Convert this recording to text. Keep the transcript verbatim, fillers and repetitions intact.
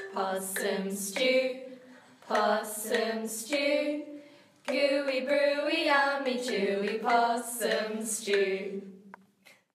Possum stew, possum stew, gooey, brewy, yummy, chewy possum stew.